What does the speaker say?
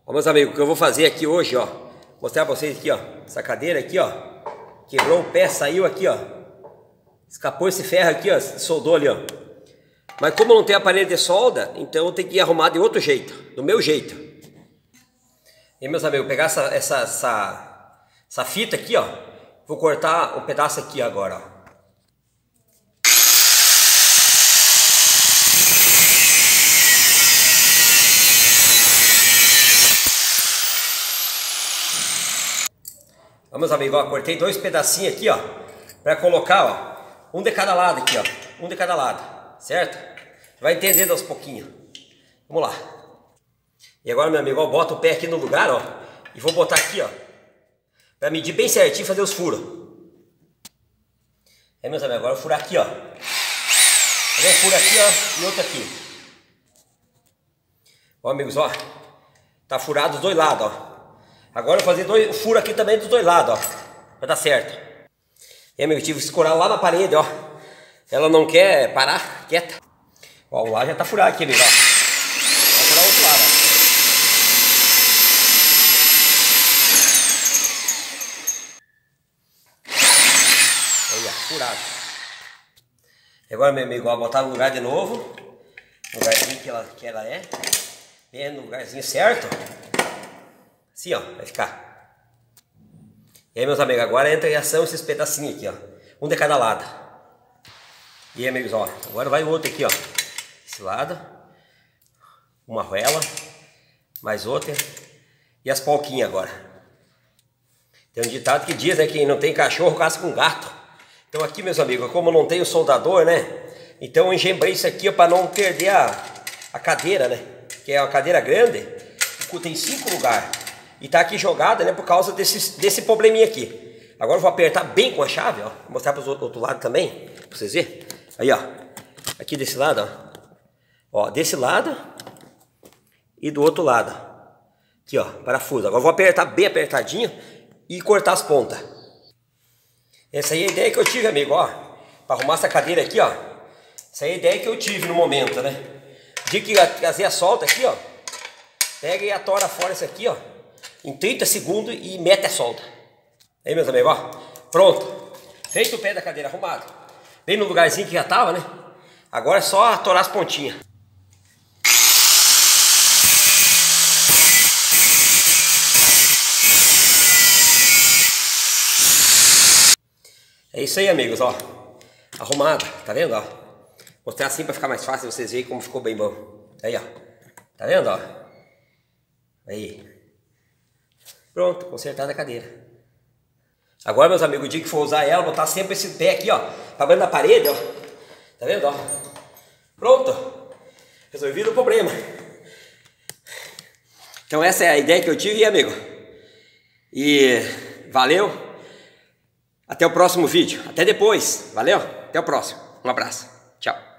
Ó, meus amigos, o que eu vou fazer aqui hoje, ó, mostrar pra vocês aqui, ó, essa cadeira aqui, ó, quebrou o pé, saiu aqui, ó, escapou esse ferro aqui, ó, soldou ali, ó. Mas como não tem aparelho de solda, então eu tenho que arrumar de outro jeito, do meu jeito. E meus amigos, pegar essa fita aqui, ó, vou cortar um pedaço aqui agora, ó. Ó, meus amigos, ó, cortei dois pedacinhos aqui, ó, para colocar, ó, um de cada lado aqui, ó, um de cada lado, certo? Vai entendendo aos pouquinhos. Vamos lá. E agora, meu amigo, ó, bota o pé aqui no lugar, ó, e vou botar aqui, ó, para medir bem certinho e fazer os furos. Aí, meus amigos, agora eu vou furar aqui, ó. Fazer um furo aqui, ó, e outro aqui. Ó, amigos, ó, tá furado os dois lados, ó. Agora eu vou fazer dois furos aqui também dos dois lados, ó. Vai dar certo. E, amigo, tive que escorar lá na parede, ó. Ela não quer parar, quieta. Ó, o lado já tá furado aqui, amigo, ó. Vai furar o outro lado, ó. Olha, furado. Agora, meu amigo, ó, botar no lugar de novo. No lugarzinho que ela é. Bem no lugarzinho certo. Assim, ó, vai ficar. E aí, meus amigos, agora entra em ação esses pedacinhos aqui, ó. Um de cada lado. E aí, amigos, ó, agora vai o outro aqui, ó. Esse lado. Uma arruela. Mais outra. E as polquinhas agora. Tem um ditado que diz, né, que não tem cachorro, caça com gato. Então aqui, meus amigos, como eu não tenho soldador, né, então eu engembrei isso aqui para não perder a cadeira, né, que é uma cadeira grande, tem 5 lugares, e tá aqui jogada, né, por causa desse probleminha aqui. Agora eu vou apertar bem com a chave, ó, vou mostrar para o outro lado também, para vocês verem. Aí, ó, aqui desse lado, ó, desse lado e do outro lado, aqui, ó, parafuso. Agora eu vou apertar bem apertadinho e cortar as pontas. Essa aí é a ideia que eu tive, amigo, ó, para arrumar essa cadeira aqui, ó. Essa aí é a ideia que eu tive no momento, né. De que fazer a solda aqui, ó, pega e atora fora isso aqui, ó, em 30 segundos e mete a solda. Aí, meus amigos, ó, pronto. Feito o pé da cadeira arrumado. Bem no lugarzinho que já tava, né. Agora é só atorar as pontinhas. É isso aí, amigos, ó. Arrumado, tá vendo, ó? Mostrar assim pra ficar mais fácil vocês verem como ficou bem bom. Aí, ó. Tá vendo, ó? Aí. Pronto, consertada a cadeira. Agora, meus amigos, o dia que for usar ela, botar sempre esse pé aqui, ó, pra dentro da parede, ó. Tá vendo, ó? Pronto. Resolvido o problema. Então essa é a ideia que eu tive, amigo. E valeu. Até o próximo vídeo. Até depois. Valeu. Até o próximo. Um abraço. Tchau.